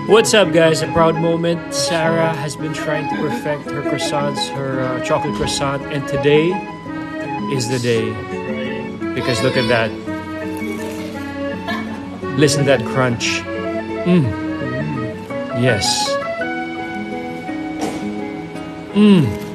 What's up, guys? A proud moment. Sarah has been trying to perfect her croissants, her chocolate croissant, and today is the day. Because look at that. Listen to that crunch. Yes.